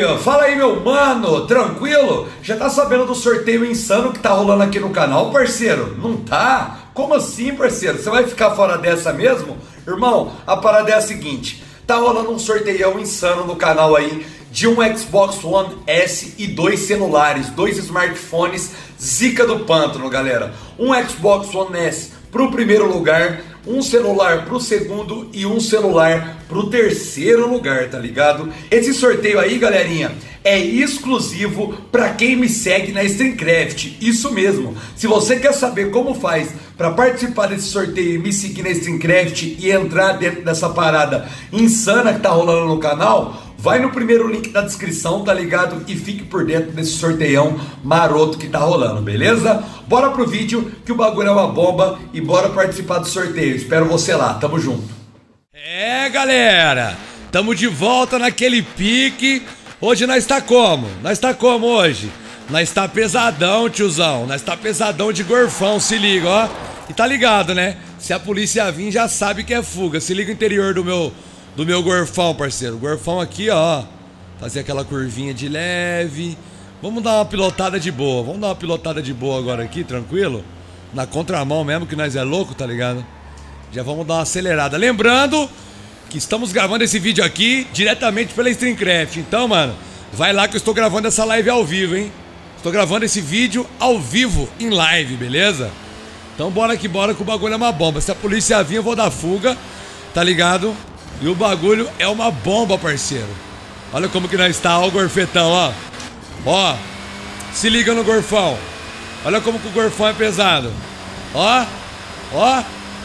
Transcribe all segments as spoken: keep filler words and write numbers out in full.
Fala aí, meu mano, tranquilo? Já tá sabendo do sorteio insano que tá rolando aqui no canal, parceiro? Não tá? Como assim, parceiro? Você vai ficar fora dessa mesmo? Irmão, a parada é a seguinte, tá rolando um sorteião insano no canal aí de um Xbox One S e dois celulares, dois smartphones zica do pântano, galera. Um Xbox One S pro primeiro lugar, um celular pro segundo e um celular pro terceiro lugar, tá ligado? Esse sorteio aí, galerinha, é exclusivo para quem me segue na StreamCraft, isso mesmo. Se você quer saber como faz para participar desse sorteio e me seguir na StreamCraft e entrar dentro dessa parada insana que tá rolando no canal, vai no primeiro link da descrição, tá ligado? E fique por dentro desse sorteião maroto que tá rolando, beleza? Bora pro vídeo que o bagulho é uma bomba e bora participar do sorteio. Espero você lá, tamo junto. É, galera, tamo de volta naquele pique. Hoje nós tá como? Nós tá como hoje? Nós tá pesadão, tiozão. Nós tá pesadão de gorfão, se liga, ó. E tá ligado, né? Se a polícia vir, já sabe que é fuga. Se liga o interior do meu... Do meu gorfão, parceiro. O gorfão aqui, ó. Fazer aquela curvinha de leve. Vamos dar uma pilotada de boa. Vamos dar uma pilotada de boa agora aqui, tranquilo? Na contramão mesmo, que nós é louco, tá ligado? Já vamos dar uma acelerada. Lembrando que estamos gravando esse vídeo aqui diretamente pela StreamCraft. Então, mano, vai lá que eu estou gravando essa live ao vivo, hein? Estou gravando esse vídeo ao vivo, em live, beleza? Então bora que bora que o bagulho é uma bomba. Se a polícia vir, eu vou dar fuga, tá ligado? E o bagulho é uma bomba, parceiro. Olha como que nós está, ó o gorfetão, ó. Ó, se liga no gorfão. Olha como que o gorfão é pesado. Ó, ó.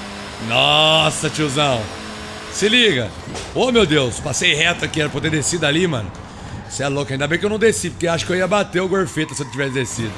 Nossa, tiozão. Se liga. Ô, meu Deus, passei reto aqui, era pra ter descido ali, mano. Você é louco, ainda bem que eu não desci, porque acho que eu ia bater o gorfeta se eu tivesse descido.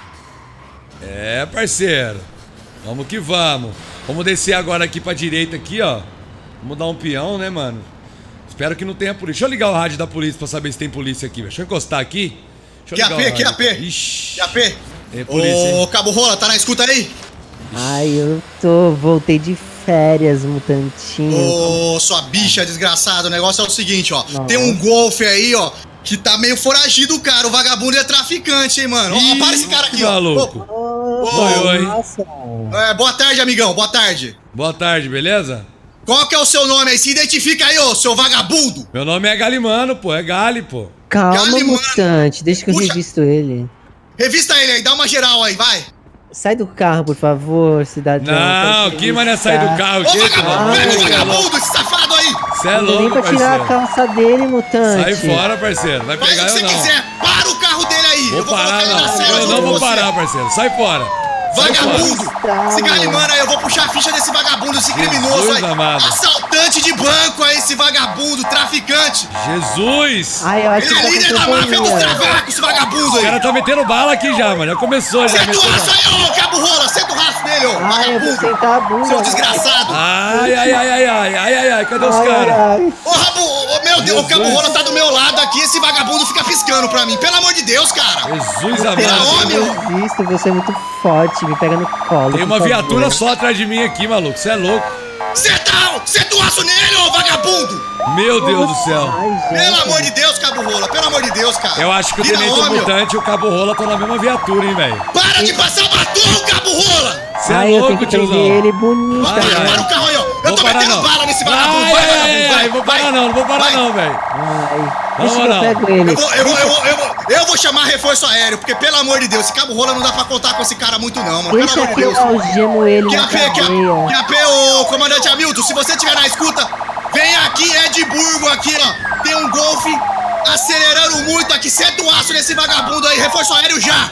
É, parceiro. Vamos que vamos. Vamos descer agora aqui pra direita aqui, ó. Vamos dar um peão, né, mano? Espero que não tenha polícia. Deixa eu ligar o rádio da polícia pra saber se tem polícia aqui. Deixa eu encostar aqui. Que A P, que A P. Ixi. Que A P. É polícia, Ô, Cabo Rola, tá na escuta aí? Ai, eu tô... Voltei de férias, mutantinho. Ô, sua bicha desgraçada. O negócio é o seguinte, ó. Não. Tem um golfe aí, ó, que tá meio foragido, cara. O vagabundo é traficante, hein, mano. Ó, para esse cara aqui, ó. Maluco. Ô, Oi, oi. Nossa. É, boa tarde, amigão. Boa tarde. Boa tarde, beleza? Qual que é o seu nome aí? Se identifica aí, ô, seu vagabundo. Meu nome é Galimano, pô. É Gali, pô. Calma, Gali, mano. mutante. Deixa que eu Puxa. revisto ele. Revista ele aí, dá uma geral aí, vai. Sai do carro, por favor, cidadão. Não, Quero que mané sair do carro, Ô, que? vagabundo, pega esse Você é louco. vagabundo, esse safado aí. Você é Não vem louco, pra tirar a parceiro. calça dele, mutante. Sai fora, parceiro. Vai Faz o pegar que eu você não. quiser. Para o carro dele aí. Vou eu vou parar, colocar ele na não. cela Eu junto não com vou você. parar, parceiro. Sai fora. Vagabundo! fora. Esse Galimano aí, eu vou puxar a ficha desse vagabundo, esse criminoso Jesus aí. amado. Assaltante de banco aí, esse vagabundo, traficante. Jesus! Ai, eu acho Ele que é tá líder com da máfia dos companhia. travacos, esse vagabundo O aí. cara tá metendo bala aqui já, mano. Já começou, já. Senta o meteu raço bala. aí, ô cabo rola, senta o raço nele, ô Ai, eu vou vagabundo. sentar a bunda. Seu desgraçado. Ai, ai, ai, ai, ai, ai, ai, ai. Cadê os Ai, caras? ai. Ô, Rabu, ô, meu Deus, o cabo rola tá do meu lado aqui, esse vagabundo fica piscando pra mim. Pelo amor de Deus, cara. Jesus Pelo amado. homem, ô. Eu visto, você é muito forte, me pega no colo. Tem por uma favor. viatura só atrás de mim aqui, maluco. Você é louco. Senta, senta o raço nele, ô vagabundo. Meu Deus do céu. Ai, gente. Pelo amor de Deus, cabo rola, pelo amor de Deus, cara. Eu acho que o Vira Tenente homem, ô. Mutante e o Cabo Rola estão na mesma viatura, hein, velho. Para de passar batom, cabo rola. Você é Ai, eu tenho louco, que prender tiozão. ele bonito. Ai, Para, ai. para o carro aí, ó. Eu Vou tô parar, metendo não. bala nesse vagabundo. Ai, Vai, ai, vagabundo, ai, vai. ai, vou vai. parar não, não vou parar Vai. não, velho. Ai, Não, deixa que não. eu pego ele. Eu vou, eu, vou, eu, vou, eu, vou, eu vou chamar reforço aéreo, porque pelo amor de Deus, esse cabo rola não dá pra contar com esse cara muito não, mano. Pelo Deixa amor de que eu Deus. algemo ele Que na a P, que a, cadeia. que a P, ô comandante Hamilton, se você estiver na escuta, vem aqui, Edimburgo, aqui, ó. Tem um golfe acelerando muito aqui, senta o aço nesse vagabundo aí, reforço aéreo já.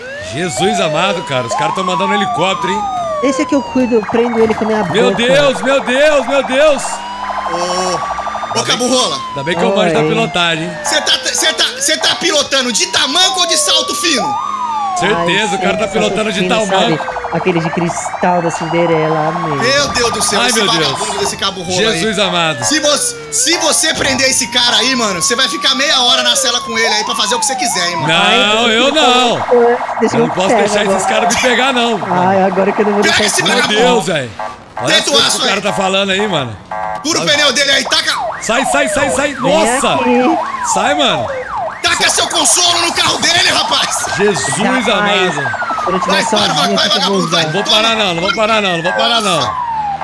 Jesus amado, cara. Os caras estão mandando um helicóptero, hein? Deixa que eu cuido, eu prendo ele com a minha boca. Meu Deus, meu Deus, meu Deus. Ô, ô cabo rola, Ainda bem que eu manjo da Oi. pilotagem, hein? você tá, você tá, você tá pilotando de tamanco ou de salto fino? Certeza, Ai, o cara tá gente, pilotando de fino, tal sabe? manco. Aquele de cristal da Cinderela, amei. Meu Deus do céu, Ai, esse meu Deus. vagabundo desse cabo rola aí. Jesus amado. Se você, se você prender esse cara aí, mano, você vai ficar meia hora na cela com ele aí pra fazer o que você quiser, hein, mano. Não, eu não. Deixa Eu não eu posso pego deixar agora. esses caras me pegar, não. Ai, agora que eu não vou Pega deixar esse esse Meu vagabundo. Deus, velho. Olha as Tenta o coisas que aço o cara aí. tá falando aí, mano. Fura o pneu dele aí, taca, Sai, sai, sai, sai. Vem Nossa. aqui. Sai, mano. taca Taca seu consolo no carro dele, rapaz! Jesus Jamais. amado. Quando eu Vai, estiver para, vai, sozinho, vai, o que eu vou vagabundo, vai. usar? Não vou parar não, não vou parar não, não vou parar não.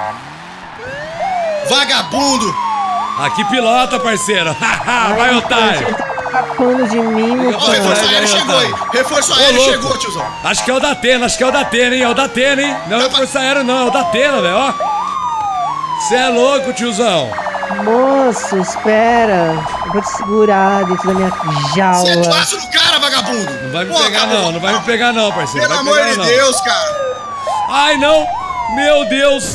Vagabundo! Aqui pilota, parceiro. Ai, Vai, Mutante, otário. ele tá escapando de mim, Ó, o Vai, reforço vai, aéreo vai, chegou, vai. hein? Reforço Ô, aéreo louco. chegou, tiozão. Acho que é o da Atena, acho que é o da Atena, hein? É o da Atena, hein? Não é o Força Aérea, não, é o da Atena, velho, ó. Você é louco, tiozão. Moço, espera. Eu vou te segurar dentro da minha jaula. Você é fácil no cara, vagabundo! Não vai me Pô, pegar, acabou. não, não vai me pegar, não, parceiro. Pelo vai amor pegar, de não. Deus, cara! Ai, não! Meu Deus!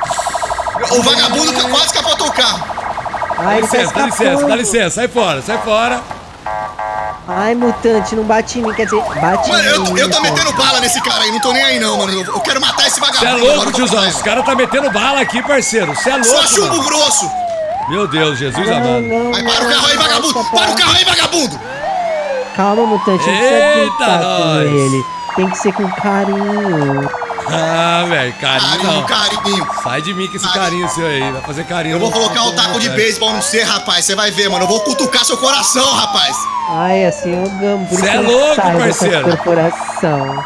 O vagabundo ca- quase capotou o carro. Ai, Dá ele tá licença, dá licença, escapando. dá licença, sai fora, sai fora. Ai, mutante, não bate em mim, quer dizer, bate Mano, em eu, mim. tô- eu tô mutante. metendo bala nesse cara aí, não tô nem aí não, mano. Eu, eu quero matar esse vagabundo. Você é agora, louco, eu vou tiozão. matar Os ele. caras tá metendo bala aqui, parceiro. Você é Só louco, chumbo mano. grosso. Meu Deus, Jesus Não, amado. não, Vai, para o não, carro aí, não, vagabundo! não, Para o carro aí, vagabundo! Calma, mutante, não precisa Eita, gritar com nós. ele. Tem que ser com carinho. Ah, velho, carinho Carinho, não. carinho. Sai de mim com esse Carinho. carinho seu aí. Vai fazer carinho. Eu vou no- colocar no- o taco de no- beisebol no C, rapaz. Você vai ver, mano. Eu vou cutucar seu coração, rapaz. Ai, assim eu gamo, por Cê isso é eu louco, saio dessa parceiro. corporação.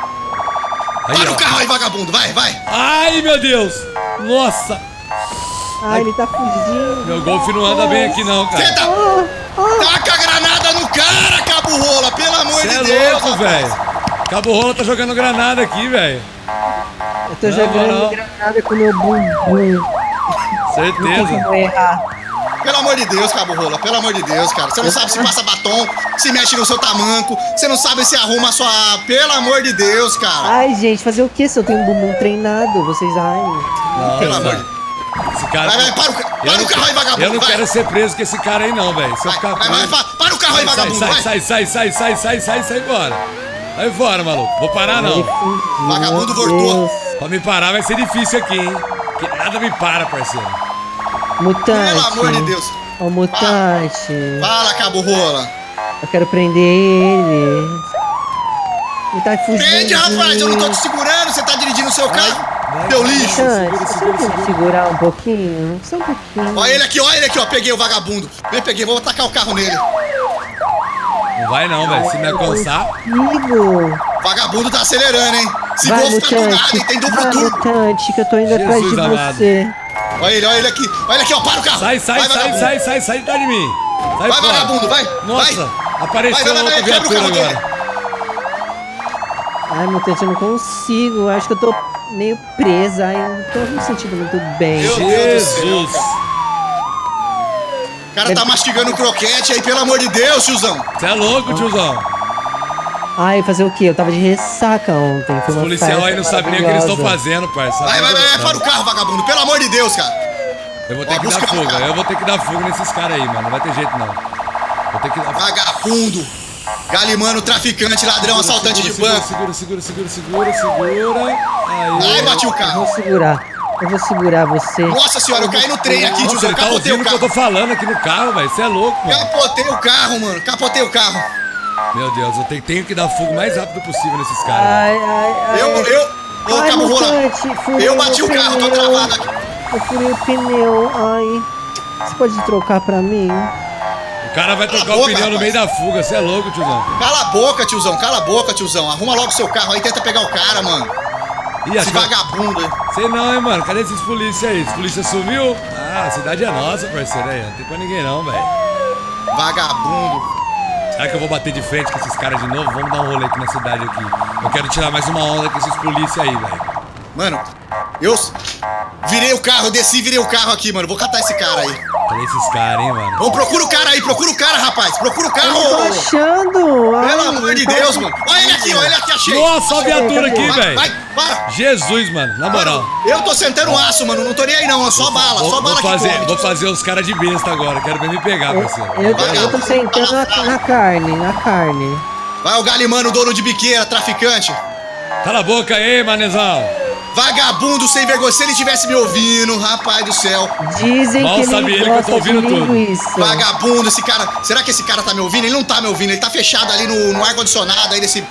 Aí, Para ó. o carro aí, vagabundo. Vai, vai. Ai, meu Deus. Nossa. Ai, ele tá fugindo. Meu golfe não anda bem aqui não, Você cara. tá... Ah, ah. Taca a granada no cara, cabo rola. Pelo amor Você de é Deus, louco, rapaz. velho. Cabo Rola tá jogando granada aqui, velho. Eu tô Não, jogando não. granada com meu bumbum. Não tem Certeza. como errar. Pelo amor de Deus, cabo rola. Pelo amor de Deus, cara. Você não sabe se passa batom, se mexe no seu tamanco. Você não sabe se arruma a sua... Pelo amor de Deus, cara. Ai, gente, fazer o que se eu tenho um bumbum treinado? Vocês, ai. Pelo Nossa. amor de Esse cara... Vai, vai, para o, ca- Eu para não o carro aí, quero- vagabundo. Eu não vai. quero ser preso com esse cara aí não, velho. Se eu Vai, ficar vai, vai, preso... vai. Para o carro aí, Sai, vagabundo. sai, Vai. sai, sai, sai, sai, sai, sai, sai fora. Vai fora, maluco. Vou parar Ele não. fugiu, Vagabundo meu voltou. Deus. Pra me parar vai ser difícil aqui, hein. Que nada me para, parceiro. Mutante. Pelo amor de Deus. Ô, mutante. Fala, cabo rola. Eu quero prender ele. Ele tá fugindo. Prende, de rapaz. Eu não tô mim. te segurando. Você tá dirigindo o seu carro. vai, Seu vai. lixo. Mutante, Segura, você segura, pode segura. segurar um pouquinho? Só um pouquinho. Olha ele aqui, olha ele aqui, ó. Peguei o vagabundo. Vem, peguei. Vou atacar o carro nele. Não vai não, velho. Se me alcançar... Comigo. Vagabundo tá acelerando, hein? Se Vai, golfe tá tunado, mutante. hein? Tem duplo Vai, turbo. mutante, que eu tô indo Jesus atrás de amado. você. Olha ele, olha ele aqui. Olha ele aqui, ó. Para o carro. Sai, sai, vai, sai, vagabundo. sai, sai, sai de trás de mim. Sai Vai, fora. vagabundo, vai. Nossa, vai. apareceu Vai, vai, outra vai, quebra o viatura carro dele. agora. Ai, mutante, eu não consigo. Acho que eu tô meio presa. Ai, eu não tô me sentindo muito bem. Meu Deus do céu, Jesus. O cara tá mastigando croquete aí, pelo amor de Deus, tiozão. Você é louco, tiozão. Ai, fazer o quê? Eu tava de ressaca ontem. Foi Os uma policiais festa aí não sabem nem o que eles estão maravilhosa. fazendo, parça. Vai, vai, vai, vai para o carro, vagabundo. Pelo amor de Deus, cara. Eu vou ter Ó, que dar busca o fuga, cara. eu vou ter que dar fuga nesses caras aí, mano. Não vai ter jeito, não. Vou ter que dar fuga. Vagabundo. Galimano, traficante, ladrão, assaltante de segura, banco. Segura, segura, segura, segura, segura. Aí. Ai, bati o Eu carro. vou segurar. Eu vou segurar você. Nossa senhora, eu caí no trem aqui, Nossa, tiozão. ele tá Capotei ouvindo o o que eu carro. tô falando aqui no carro, velho. Você é louco, mano. Capotei o carro, mano. Capotei o carro. Meu Deus, eu tenho, tenho que dar fuga o mais rápido possível nesses caras. velho. Ai, ai, ai. Eu, eu. Ô, Ai, cabo rola. mutante, furei Eu bati meu o carro, tô pneu. travado aqui. Eu furei o pneu. Ai. Você pode trocar pra mim? O cara vai Cala trocar a o boca, pneu no rapaz. meio da fuga. Você é louco, tiozão. Cala a boca, tiozão. Cala a boca, tiozão. Arruma logo seu carro aí, tenta pegar o cara, mano. Ih, acho Esse que... vagabundo aí. Sei não, hein, mano. Cadê esses polícia aí? Esse polícia sumiu? Ah, a cidade é nossa, parceiro. Aí, não tem pra ninguém não, velho. Vagabundo. Será que eu vou bater de frente com esses caras de novo? Vamos dar um rolê aqui na cidade aqui. Eu quero tirar mais uma onda com esses polícia aí, velho. Mano, eu virei o carro, desci e virei o carro aqui, mano. Vou catar esse cara aí. Cadê esses caras, hein, mano? Vamos, procura o cara aí, procura o cara, rapaz. Procura o Eu não tô carro. achando. Ai, Pelo amor de não tô Deus, mano. Olha ele aqui, olha ele aqui, achei. Nossa, a viatura aqui, Vai, velho. vai, para. Jesus, mano, na moral. Mano, eu tô sentando um aço, mano. Não tô nem aí, não. É só bala, Vou, só vou bala que fazer, come. vou fazer os caras de besta agora. Quero ver me pegar, parceiro. Eu, eu, eu tô sentando na, na carne, na carne. Vai o Galimano, dono de biqueira, traficante. Cala a boca aí, manezão. Vagabundo sem vergonha. Se ele tivesse me ouvindo, rapaz do céu. Dizem Mal que ele sabe ele que eu gosta tô ouvindo de tudo. linguiça. Vagabundo, esse cara. Será que esse cara tá me ouvindo? Ele não tá me ouvindo. Ele tá fechado ali no, no ar-condicionado aí desse.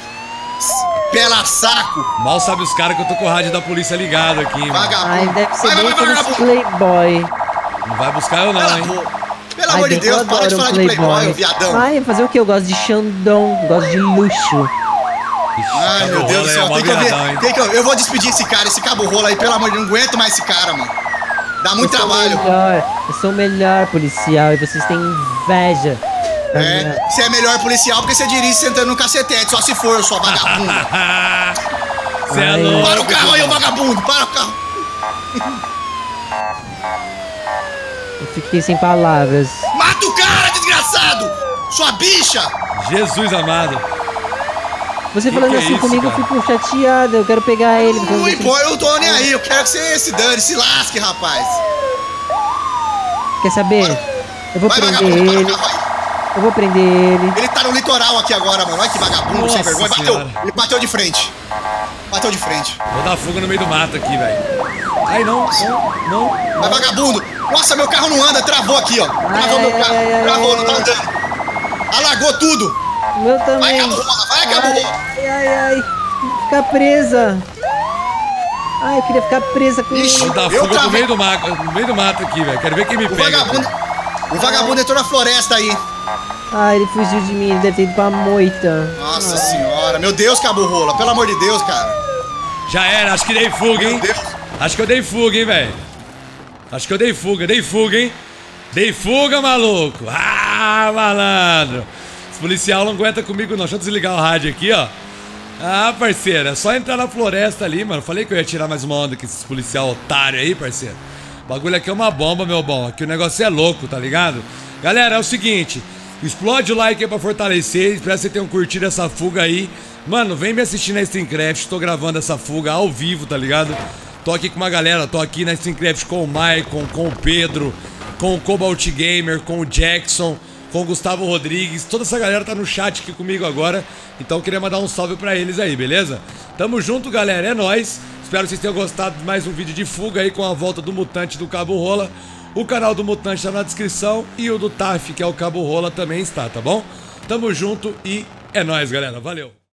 Pela saco. Mal sabe os caras que eu tô com o rádio da polícia ligado aqui, mano. Vagabundo. Ai, deve ser vai, bem vai, vai, aqueles vagabundo. playboy. Não vai buscar eu não, Cala a hein. boca. Pelo Ai, amor de bem que eu Deus, para de adoro falar um de Playboy, ô viadão. Ai, fazer o quê? Eu gosto de Xandão, gosto de luxo. Ai, meu Deus do céu, tem que eu ver. Tem que eu, eu vou despedir esse cara, esse cabo rola aí, pelo amor de Deus, não aguento mais esse cara, mano. Dá muito eu trabalho. Sou melhor, eu sou o melhor policial e vocês têm inveja. É, você é melhor policial porque você dirige sentando no cacetete, só se for, sua vagabunda. Você é louco. Para o carro aí, ô vagabundo, para o carro. Eu fiquei sem palavras. Mata o cara, desgraçado! Sua bicha! Jesus amado. Você Que falando que é assim isso, comigo, cara? eu fico chateada, eu quero pegar ele. porque eu Não não importa, eu tô nem aí, eu quero que você se dane, se lasque, rapaz. Quer saber? Eu vou Vai, prender vagabundo, para o ele. carro aí. Eu vou prender ele. Ele tá no litoral aqui agora, mano. Olha que vagabundo, Nossa sem vergonha. Bateu. Senhora. Ele bateu de frente. Bateu de frente. Vou dar fuga no meio do mato aqui, velho. Ai, não, não, não. Vai, vagabundo. Nossa, meu carro não anda, travou aqui, ó. Travou Ai, meu carro. ai, ai, Travou, ai, não tá ai. andando. Alagou tudo. O meu Vai, também. cabo rola, vai, cabo rola. Ai, ai, ai. Ficar presa. Ai, eu queria ficar presa com Ixi. ele. Vou dar Eu fuga no travei. meio do mato, no meio do mato aqui, velho. Quero ver quem me O pega. vagabundo. O vagabundo entrou na floresta aí. Ai, ele fugiu de mim, ele deve ter ido pra moita. Nossa senhora. Meu Deus, cabo rola. Pelo amor de Deus, cara. Já era, acho que dei fuga, hein? Meu Deus. Acho que eu dei fuga, hein, velho? Acho que eu dei fuga, dei fuga, hein? Dei fuga, maluco! Ah, malandro! Esse policial não aguenta comigo, não. Deixa eu desligar o rádio aqui, ó. Ah, parceiro, é só entrar na floresta ali, mano. Falei que eu ia tirar mais uma onda com esses policial otário aí, parceiro. O bagulho aqui é uma bomba, meu bom. Aqui o negócio é louco, tá ligado? Galera, é o seguinte. Explode o like aí pra fortalecer. Espero que vocês tenham curtido essa fuga aí. Mano, vem me assistir na Streamcraft. Tô gravando essa fuga ao vivo, tá ligado? Tô aqui com uma galera. Tô aqui na Streamcraft com o Maicon, com o Pedro, com o Cobalt Gamer, com o Jackson, com o Gustavo Rodrigues. Toda essa galera tá no chat aqui comigo agora. Então eu queria mandar um salve pra eles aí, beleza? Tamo junto, galera. É nóis. Espero que vocês tenham gostado de mais um vídeo de fuga aí com a volta do Mutante do Cabo Rola. O canal do Mutante tá na descrição e o do Taf, que é o Cabo Rola, também está, tá bom? Tamo junto e é nóis, galera. Valeu!